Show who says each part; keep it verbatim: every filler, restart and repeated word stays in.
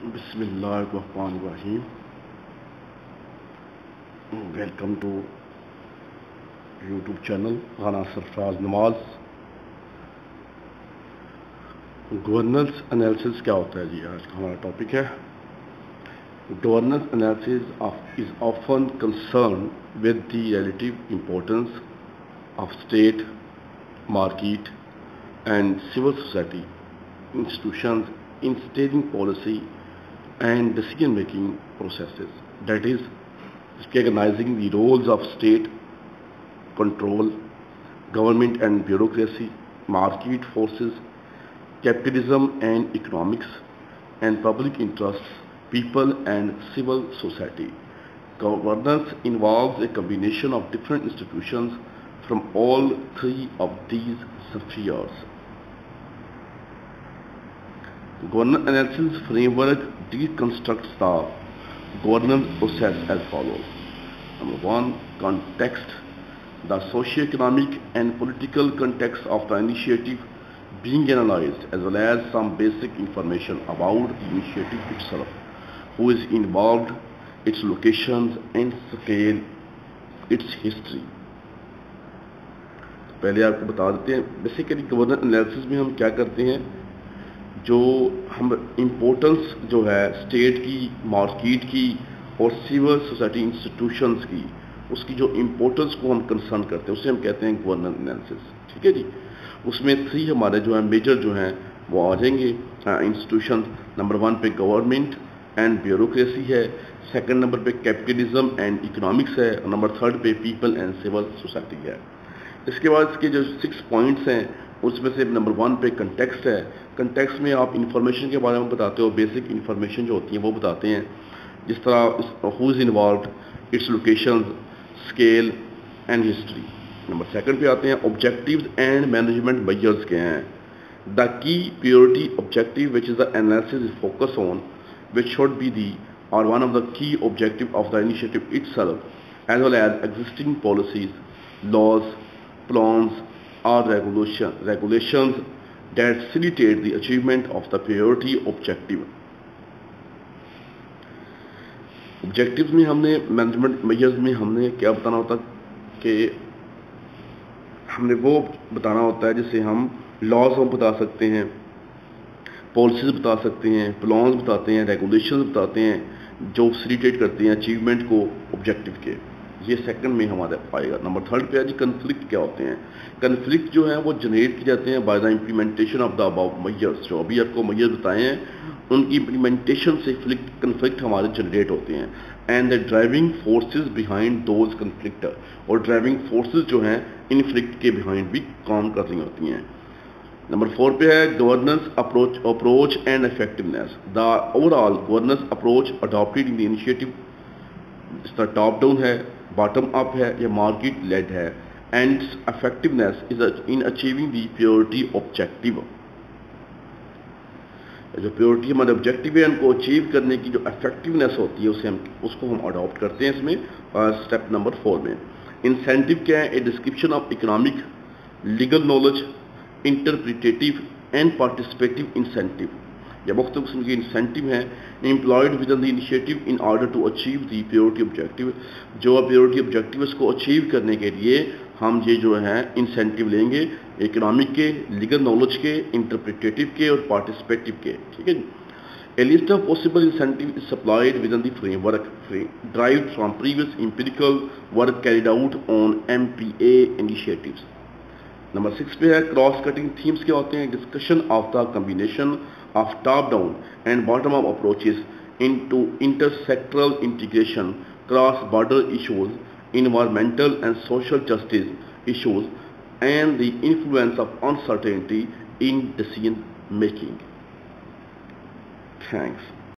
Speaker 1: Bismillahirrahmanirrahim. Welcome to YouTube channel Rana Sarfraz Nawaz. Governance analysis क्या होता है जी? आज का हमारा टॉपिक है governance analysis is often concerned with the relative importance of state, market and civil society institutions in staging policy and decision-making processes. That is, recognizing the roles of state control, government and bureaucracy, market forces, capitalism and economics, and public interests, people and civil society. Governance involves a combination of different institutions from all three of these spheres. Governance analysis framework deconstructs the governance process as follows. Number one, context. The socio-economic and political context of the initiative being analyzed, as well as some basic information about the initiative itself, who is involved, its locations and scale, its history. पहले आपको बता देते हैं basically governance analysis में हम क्या करते हैं, जो हम इम्पोर्टेंस जो है स्टेट की, मार्केट की और सिविल सोसाइटी इंस्टीट्यूशंस की, उसकी जो इम्पोर्टेंस को हम कंसर्न करते हैं उसे हम कहते हैं गवर्नेंस एनालिसिस. ठीक है जी. उसमें थ्री हमारे जो है मेजर जो हैं वो आ जाएंगे इंस्टीट्यूशन. नंबर वन पे गवर्नमेंट एंड ब्यूरोक्रेसी है, सेकंड नंबर पे कैपिटलिज्म एंड इकोनॉमिक्स है, और नंबर थर्ड पे पीपल एंड सिविल सोसाइटी है. इसके बाद इसके जो सिक्स पॉइंट्स हैं उसमें से नंबर वन पे कंटेक्स्ट है. कंटेक्स्ट में आप इंफॉर्मेशन के बारे में बताते हो, बेसिक इंफॉर्मेशन जो होती है वो बताते हैं, जिस तरह who is involved, its location, scale and history. Number second पे आते हैं ऑब्जेक्टिव्स एंड मैनेजमेंट मेजर्स के हैं. The key priority objective which is the analysis is focus on which should be the और one of the key objective of the initiative itself as well as existing policies, laws, plans or regulation, regulations that facilitate the achievement of the priority objective. Objectives में हमने management measures में हमने क्या बताना होता कि हमने वो बताना होता है जैसे हम लॉज हम बता सकते हैं, पॉलिसीज बता सकते हैं, प्लान्स बताते हैं, रेगुलेशंस बताते हैं जो फैसिलिटेट करते हैं अचीवमेंट को ऑब्जेक्टिव के. ये सेकंड में हमारा आएगा. नंबर थर्ड पे है जी कन्फ्लिक्ट क्या होते हैं. कन्फ्लिक्ट जो है वो जनरेट किए जाते हैं by the implementation of the above measures. जो अभी आपको मेजर्स बताए हैं उनकी इम्प्लीमेंटेशन से कन्फ्लिक्ट हमारे जनरेट होते हैं. And the driving forces behind those conflict, और ड्राइविंग फोर्सेस जो हैं इन्फ्लिक्ट के बिहाइंड भी काम कर रही होती हैं. नंबर फोर पे है governance approach approach and effectiveness. The overall governance approach adopted in the initiative, इसका टॉप डाउन है, बॉटम अप है या मार्केट लेड है, and effectiveness is in achieving the priority objective. जो प्योरिटी हमारे ऑब्जेक्टिव है उनको अचीव करने की जो इफेक्टिवनेस होती है उसे हम उसको हम अडॉप्ट करते हैं इसमें स्टेप नंबर फोर में. इंसेंटिव क्या है? A description of economic, legal knowledge, interpretative and participative incentive. या मुख्तलिफ किस्म के इंसेंटिव हैं employed with the initiative in order to achieve the priority objective. जो प्योरिटी ऑब्जेक्टिव को अचीव करने के लिए हम ये जो है इंसेंटिव लेंगे इकोनॉमिक के, लीगल नॉलेज के, इंटरप्रिटेटिव के और पार्टिसिपेटिव के. ठीक है. A list of possible incentive is supplied within the framework derived from previous empirical work carried out on M P A initiatives. Number six पे है क्रॉस कटिंग थीम्स क्या होते हैं. Discussion of the combination of top-down and bottom-up approaches into intersectoral integration, cross-border issues, environmental and social justice issues, and the influence of uncertainty in decision making. Thanks.